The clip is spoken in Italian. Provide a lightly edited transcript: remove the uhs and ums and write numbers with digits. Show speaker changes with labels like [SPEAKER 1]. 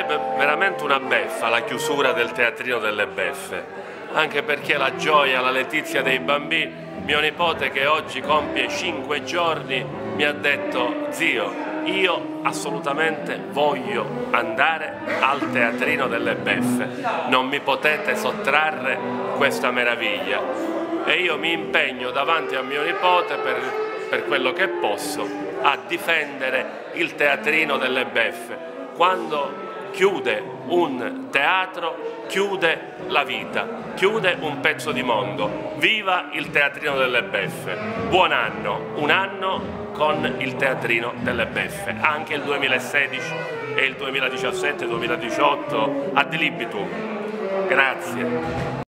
[SPEAKER 1] sarebbe veramente una beffa la chiusura del teatrino delle beffe, anche perché la gioia, la letizia dei bambini. Mio nipote, che oggi compie 5 giorni, mi ha detto: zio, io assolutamente voglio andare al teatrino delle beffe, non mi potete sottrarre questa meraviglia. E io mi impegno davanti a mio nipote per quello che posso a difendere il teatrino delle beffe. Quando chiude un teatro, chiude la vita, chiude un pezzo di mondo. Viva il teatrino delle beffe! Buon anno, un anno con il teatrino delle beffe, anche il 2016 e il 2017-2018 ad libitum. Grazie.